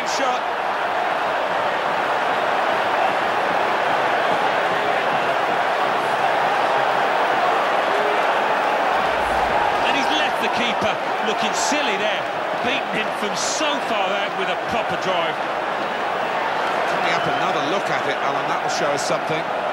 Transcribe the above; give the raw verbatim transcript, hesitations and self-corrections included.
shot. And he's left the keeper looking silly there, beating him from so far out with a proper drive. Coming up another look at it, Alan, that will show us something.